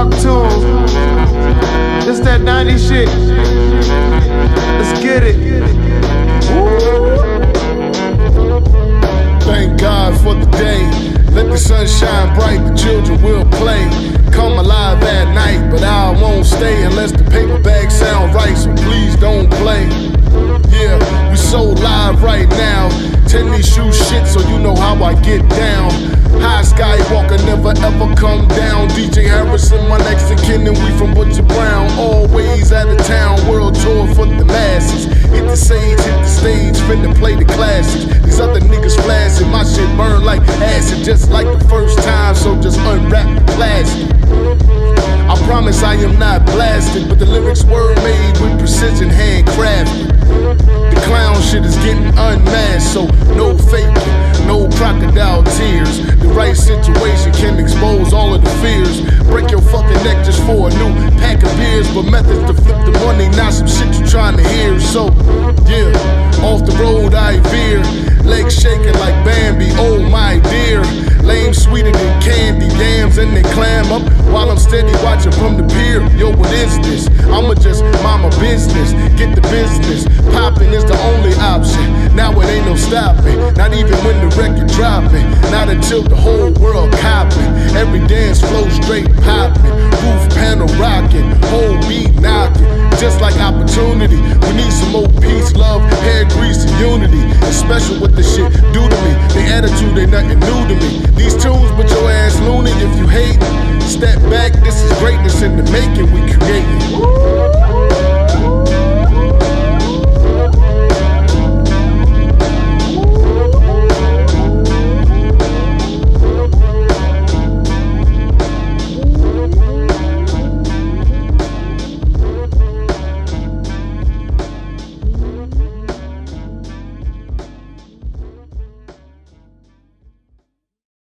Talk to him. It's that 90s shit. Let's get it. Woo. Thank God for the day. Let the sun shine bright, the children will play. Come alive at night, but I won't stay unless the paper bag sound right, so please don't play. Yeah, we so live right now. Tennishu shit, so you know how I get down. High Skywalker, never ever come down. DJ Harrison, my next of kin, and we from Butcher Brown. Always out of town, world tour for the masses. Hit the stage, finna play the classics. These other niggas flashing, my shit burn like acid, just like the first time, so just unwrap the plastic. I promise I am not blasted, but the lyrics were made with precision, handcrafted. The clown shit is getting unmasked, so no faking, no crocodile tears. The right situation can expose all of the fears. Break your fucking neck just for a new pack of beers, but methods to flip the money, not some shit you trying to hear. So, yeah, off the road I veer, legs shaking like Bambi, oh my dear. Lame sweeter than candy, yams and they clam up while I'm steady watching from the pier. Yo, what is this? I'ma just mind my business, get the business. Popping is the only option, now it ain't no stopping. Not even when the record dropping, not until the whole world copping. Every dance flow straight popping, roof panel rocking, whole beat knocking. Just like opportunity, we need some more peace, love, hair grease, and unity. It's special what the shit do to me. The attitude ain't nothing new to me. These tunes put your ass loony if you hate. Step back, this is greatness in the making we creating.